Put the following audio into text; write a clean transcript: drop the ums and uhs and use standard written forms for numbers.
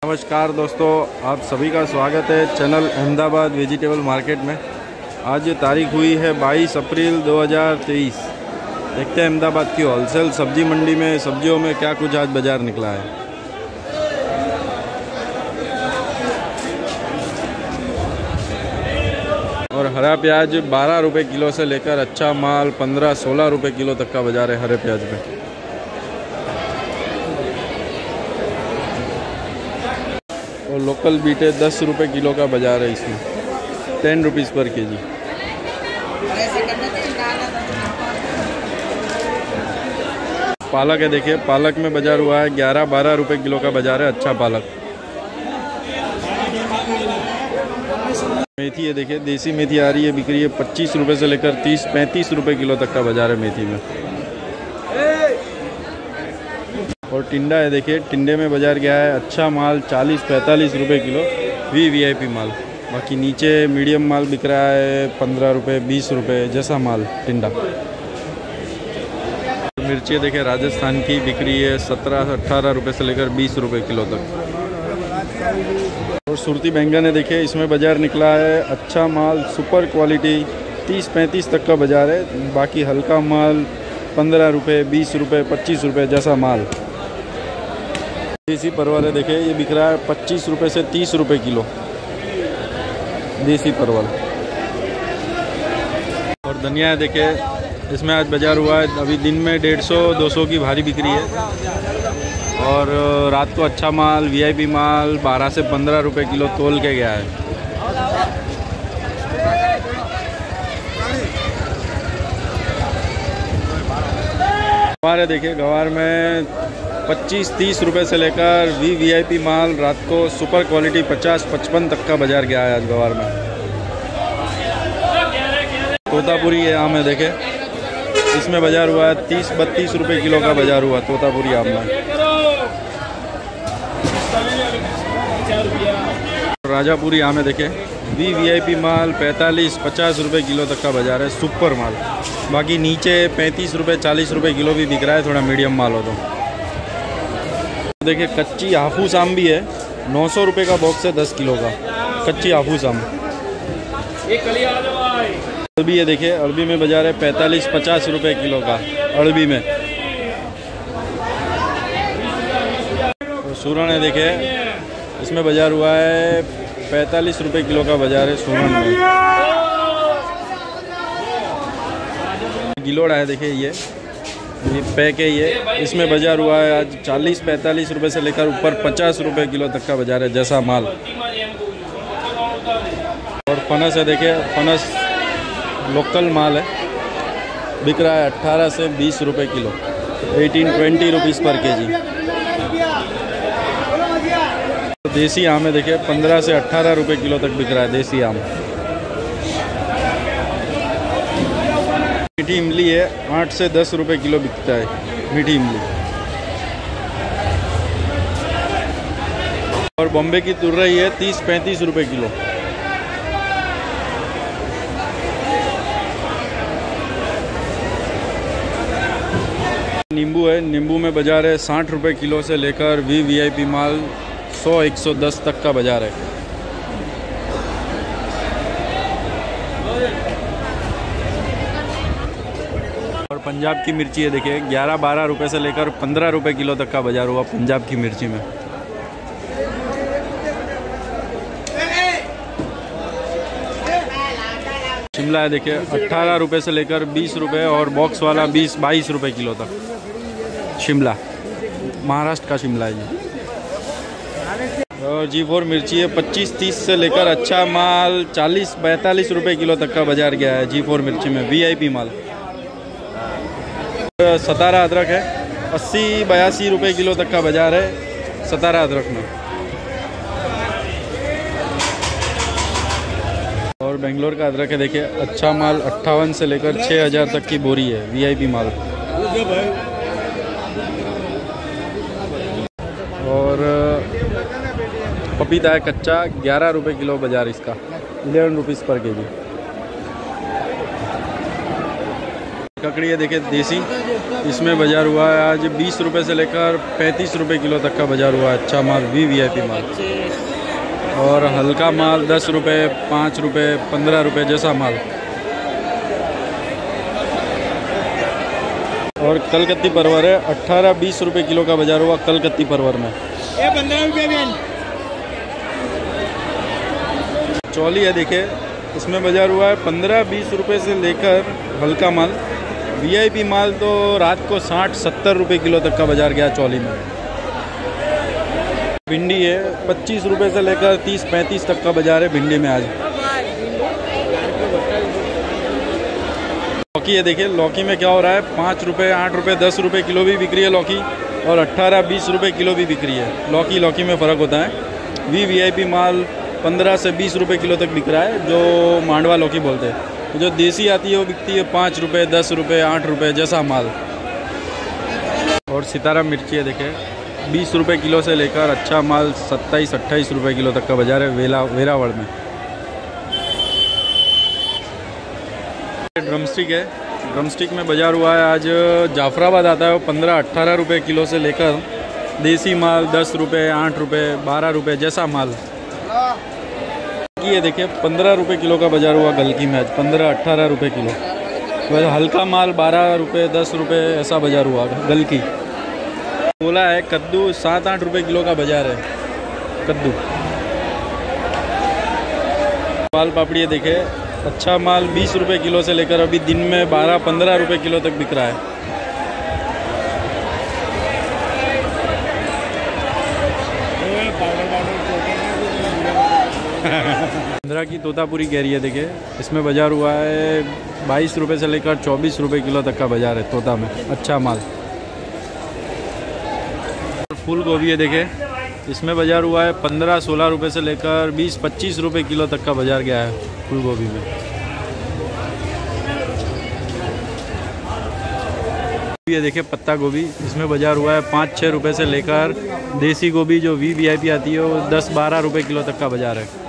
नमस्कार दोस्तों, आप सभी का स्वागत है चैनल अहमदाबाद वेजिटेबल मार्केट में। आज तारीख हुई है 22 अप्रैल 2023। देखते हैं अहमदाबाद की होलसेल सब्जी मंडी में सब्जियों में क्या कुछ आज बाज़ार निकला है। और हरा प्याज 12 रुपये किलो से लेकर अच्छा माल 15-16 रुपये किलो तक का बाज़ार है हरे प्याज में। और लोकल बीटे 10 रुपये किलो का बाज़ार है, इसमें 10 रुपीज़ पर केजी। पालक है, देखिए पालक में बाज़ार हुआ है 11-12 रुपये किलो का बाज़ार है अच्छा पालक। मेथी है, देखिए देसी मेथी आ रही है, बिक रही है 25 रुपये से लेकर 30-35 रुपये किलो तक का बाज़ार है मेथी में। और टिंडा है, देखिए टिंडे में बाज़ार गया है अच्छा माल 40-45 रुपये किलो वीआईपी माल। बाकी नीचे मीडियम माल बिक रहा है 15 रुपये 20 रुपये जैसा माल टिंडा। मिर्ची देखिए राजस्थान की बिक रही है 17-18 रुपये से लेकर 20 रुपये किलो तक। और सुरती बैंगन है, देखिए इसमें बाज़ार निकला है अच्छा माल सुपर क्वालिटी 30-35 तक का बाज़ार है। बाकी हल्का माल 15 रुपये 20 रुपये 25 रुपये जैसा माल। देसी परवल है, देखिए ये बिक रहा है 25 रुपये से 30 रुपये किलो देसी परवल। और धनिया है, देखिए इसमें आज बाज़ार हुआ है अभी दिन में 150-200 की भारी बिक्री है। और रात को अच्छा माल वीआईपी माल 12 से 15 रुपये किलो तोल के गया है। गवार है, देखिए गवार में 25-30 रुपये से लेकर वीआईपी माल रात को सुपर क्वालिटी 50-55 तक का बाज़ार गया है आज गवार में। तोतापुरी ये आम है, देखे इसमें बाज़ार हुआ है 30-32 रुपये किलो का बाज़ार हुआ तोतापुरी आम में। राजापुरी आम है, देखे वीआईपी माल 45-50 रुपये किलो तक का बाज़ार है सुपर माल। बाकी नीचे 35 रुपये 40 रुपये किलो भी बिक रहा है, थोड़ा मीडियम माल हो तो। देखिए कच्ची हाफूस आम भी है 900 रुपये का बॉक्स है 10 किलो का कच्ची हाफूस आम। अरबी है, देखिए अरबी में बाज़ार है 45-50 रुपये किलो का अरबी में। और सूरन है, देखिए इसमें बाज़ार हुआ है 45 रुपये किलो का बाज़ार है सूरन में। गिलोड़ा है, देखिए ये पैक है, ये इसमें बाज़ार हुआ है आज 40-45 रुपये से लेकर ऊपर 50 रुपये किलो तक का बाज़ार है जैसा माल। और फनस है, देखिए फनस लोकल माल है, बिक रहा है 18 से 20 रुपये किलो 18-20 रुपीज़ पर केजी। देसी आम है, देखिए 15 से 18 रुपये किलो तक बिक रहा है देसी आम। मीठी इमली है 8 से 10 रुपये किलो बिकता है मीठी इमली। और बॉम्बे की तुरई है 30-35 रुपये किलो। नींबू है, नींबू में बाज़ार है 60 रुपये किलो से लेकर वीआईपी माल 100-110 तक का बाज़ार है। और पंजाब की मिर्ची है, देखिए 11-12 रुपये से लेकर 15 रुपये किलो तक का बाज़ार हुआ पंजाब की मिर्ची में। शिमला है, देखिए 18 रुपये से लेकर 20 रुपये और बॉक्स वाला 20-22 रुपये किलो तक शिमला, महाराष्ट्र का शिमला है जी। और G4 मिर्ची है 25-30 से लेकर अच्छा माल 40-42 रुपये किलो तक का बाज़ार गया है G4 मिर्ची में वीआईपी माल। सतारा अदरक है 80-82 रुपये किलो तक का बाज़ार है सतारा अदरक में। और बेंगलोर का अदरक है, देखिए अच्छा माल 58 से लेकर 6000 तक की बोरी है वीआईपी माल। और पपीता है कच्चा 11 रुपये किलो बाज़ार इसका 11 रुपीज़ पर केजी। ककड़ी है देखिए देसी, इसमें बाजार हुआ है आज 20 रुपये से लेकर 35 रुपये किलो तक का बाजार हुआ है। अच्छा माल VIP माल, और हल्का माल 10 रुपये, 5 रुपये, 15 रुपये जैसा माल। और कलकत्ती परवर है 18-20 रुपये किलो का बाजार हुआ कलकत्ती परवर में। 15 रुपये। चौली है देखिए, इसमें बाजार हुआ है 15-20 रुपये से लेकर हल्का माल। VIP माल तो रात को 60-70 रुपये किलो तक का बाजार गया चौली में। भिंडी है 25 रुपये से लेकर 30-35 तक का बाजार है भिंडी में आज। लौकी है देखिए, लौकी में क्या हो रहा है 5 रुपये, 8 रुपये, 10 रुपये किलो भी बिक रही है लौकी, और 18-20 रुपये किलो भी बिक रही है। लौकी में फ़र्क होता है। VIP माल 15 से 20 रुपये किलो तक बिक रहा है, जो मांडवा लौकी बोलते हैं। जो देसी आती है वो बिकती है 5 रुपये, 10 रुपये, 8 रुपये जैसा माल। और सितारा मिर्ची है देखिए, 20 रुपये किलो से लेकर अच्छा माल 27-28 रुपये किलो तक का बाजार है वेरावड़ में। ड्रमस्टिक है, ड्रमस्टिक में बाजार हुआ है आज जाफराबाद आता है वो 15-18 रुपये किलो से लेकर देसी माल 10 रुपये, 8 रुपये, 12 रुपये जैसा माल। ये देखिए 15 रुपये किलो का बाजार हुआ गलकी में आज, 15-18 रुपये किलो। वैसे हल्का माल 12 रुपये, 10 रुपये ऐसा बाजार हुआ गलकी। बोला है कद्दू 7-8 रुपये किलो का बाजार है कद्दू। पाल पापड़ी है देखिए, अच्छा माल 20 रुपये किलो से लेकर अभी दिन में 12-15 रुपये किलो तक बिक रहा है। आंध्रा की तोतापुरी कैरी है देखिए, इसमें बाजार हुआ है 22 रुपये से लेकर 24 रुपये किलो तक का बाजार है तोता में, अच्छा माल। फूल गोभी है देखिए, इसमें बाजार हुआ है 15-16 रुपये से लेकर 20-25 रुपये किलो तक का बाजार गया है फूल गोभी में। ये देखिए पत्ता गोभी, इसमें बाजार हुआ है 5-6 रुपये से लेकर देसी गोभी जो VIP आती है वो 10-12 रुपये किलो तक का बाजार है।